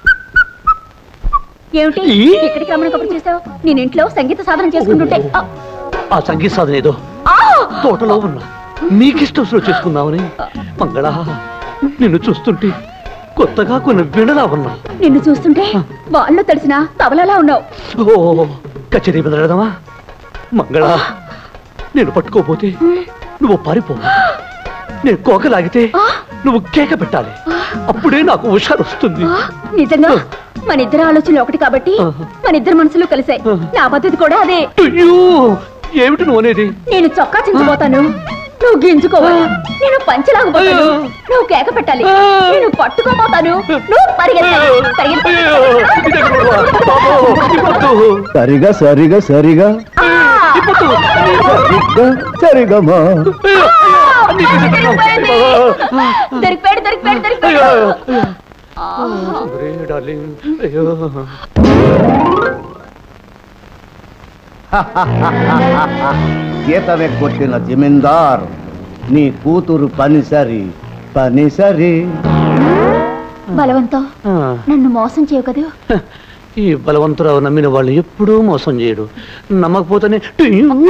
ఏమిటి ఎక్కడికి రమ్మని కబురు చేసావు? నేను ఇంట్లో సంగీత సాధన చేసుకుంటుంటే ఆ సంగీత సాధన ఏదో తోటలో ఉన్నా నీకిష్టం చేసుకుందామని. మంగళ, నిన్ను చూస్తుంటే కొత్తగా కొన్ని వినలా ఉన్నా. నిన్ను చూస్తుంటే వాళ్ళు తెలిసిన తబలలా ఉన్నావు. ఓ కచేరీ బదలడదామా? మంగళ, నేను పట్టుకోపోతే నువ్వు పారిపో. నేను కోకలాగితే నువ్వు కేక పెట్టాలి. అప్పుడే నాకు హుషారు వస్తుంది. నిజంగా మన ఇద్దరు ఆలోచనలు ఒకటి కాబట్టి మన ఇద్దరు మనసులు కలిసాయి. నా పద్ధతి కూడా అదే. ఏమిటి నువ్వు అనేది? నేను చొక్కా చించిపోతాను, నువ్వు గింజుకోవాలి. నేను పంచలాగపోతాను, నువ్వు కేక పెట్టాలి. నేను పట్టుకోపోతాను, నువ్వు పరిగెత్తాలి. సరిగా సరిగా సరిగా సరిగమా దొరికిపోయాడు దొరికిపోయాడు దొరికిపోయాడు. గీతవే కొట్టిన జమీందార్, నీ కూతురు పనిసరి పనిసరి. బలవంతం, నన్ను మోసం చేయవు కదా. ఈ బలవంతురావు నమ్మిన వాళ్ళు ఎప్పుడూ మోసం చేయడు. నమ్మకపోతేనే